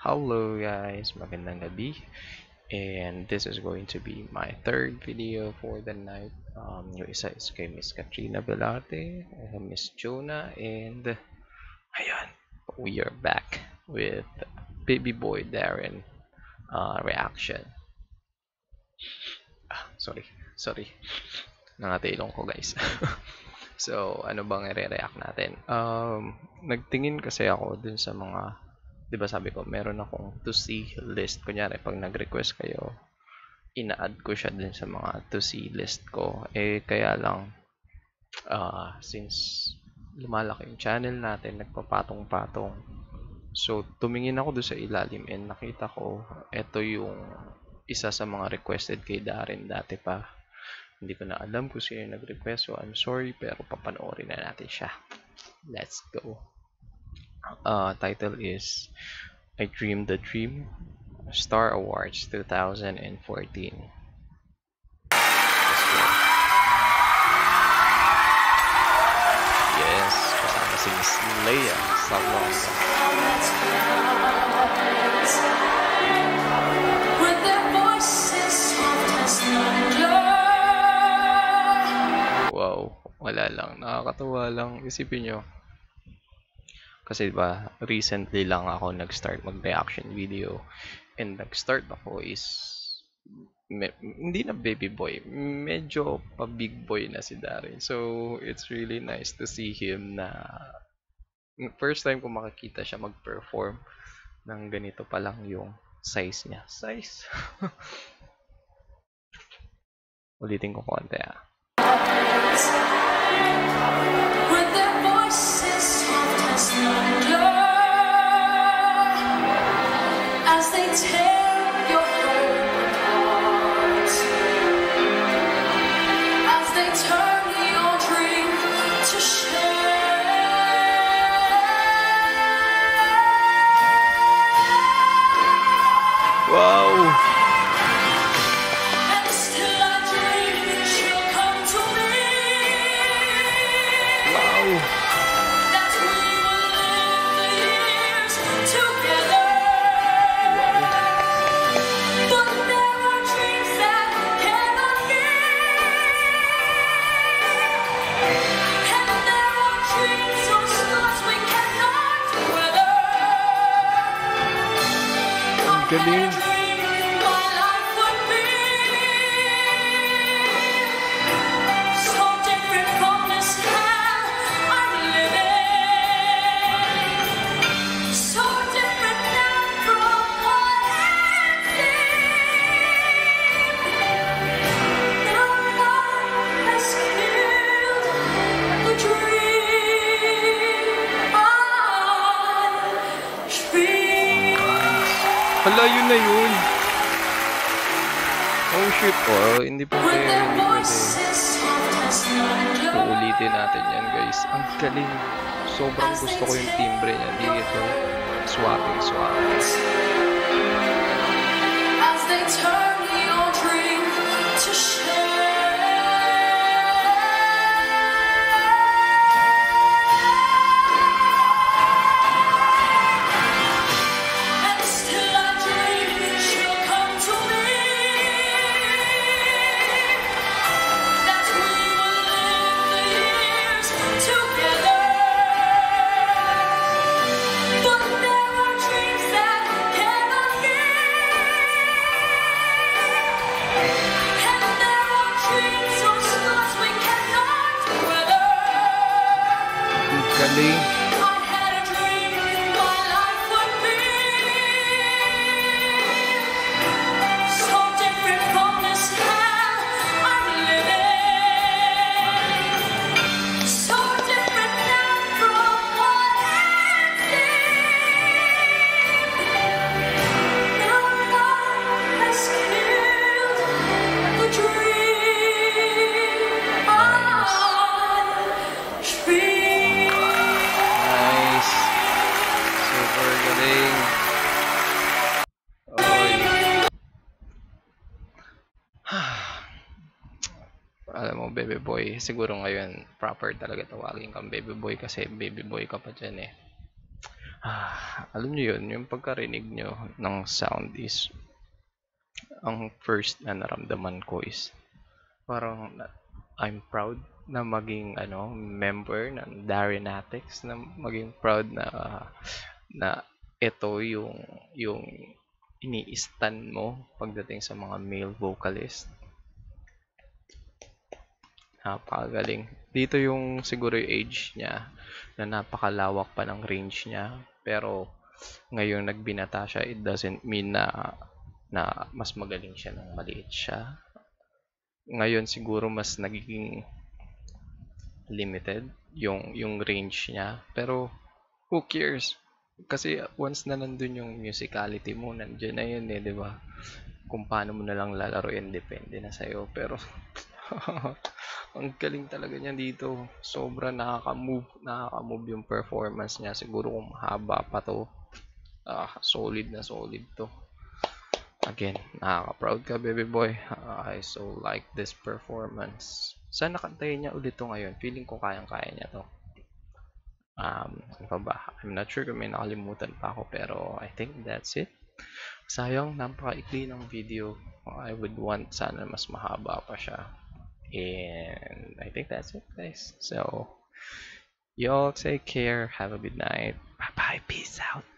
Hello guys, magandang gabi, and this is going to be my third video for the night. Yung isa is kay Miss Katrina Velate, Miss Jonah, and ayan, we are back with Baby Boy Darren reaction. Sorry, nangatilong ko guys. So, ano bang i-react natin? Nagtingin kasi ako dun sa mga, di ba sabi ko, meron akong to see list. Kunyari, pag nag-request kayo, ina-add ko siya dun sa mga to see list ko. Kaya lang, since lumalaki yung channel natin, nagpapatong-patong. So, tumingin ako doon sa ilalim and nakita ko, ito yung isa sa mga requested kay Darren dati pa. Hindi ko na alam kung sino yung nag-request, so I'm sorry, pero papanoorin na natin siya. Let's go. Title is I Dreamed the Dream, Star Awards 2014. Let's go. Yes, kasama si Miss Leia Salonga. Wow, wala lang. Nakakatuwa lang. Isipin nyo. Kasi diba, recently lang ako nag-start mag-reaction video. And nag-start ako is hindi na baby boy. Medyo pa big boy na si Darren. So, it's really nice to see him na first time ko makikita siya mag-perform ng ganito pa lang yung size niya. Size? Ulitin ko konti With their voices soft as thunder, as they tear your heart apart, as they turn your dream to shame. Wow! Galing. Hala, yun na yun. Oh shit. Oh, hindi pwede. Uulitin natin yan guys. Ang galing. Sobrang gusto ko yung timbre niya dito. Swapping. As they turn your dream to shame. Galing. Alam mo, baby boy, siguro ngayon proper talaga tawagin kang baby boy kasi baby boy ka pa dyan Alam niyo yun, yung pagkarinig niyo ng sound is, ang first na naramdaman ko is parang I'm proud na maging member ng Darinatics, na maging proud na ito yung ini-stan mo pagdating sa mga male vocalist. Napakagaling. Dito yung siguro yung age niya na napakalawak pa ng range niya. Pero ngayong nagbinata siya, it doesn't mean na mas magaling siya nang maliit siya. Ngayon siguro mas nagiging limited yung range niya. Pero who cares? Kasi once na nandun yung musicality mo, nandiyan na yun eh, di ba? Kung paano mo na lang lalaroin, depende na sa'yo. Pero ang galing talaga niya dito. Sobra nakaka-move yung performance niya. Siguro kung mahaba pa to, solid na solid to. Again, nakaka-proud ka, baby boy. I so like this performance. Sana kantayin niya ulit to ngayon. Feeling ko kayang-kaya niya to. Ano pa ba? I'm not sure kung may nakalimutan pa ako, pero I think that's it. Sayang, napaka-ikli ng video. I would want sana mas mahaba pa siya. And I think that's it, guys. So, y'all take care. Have a good night. Bye-bye. Peace out.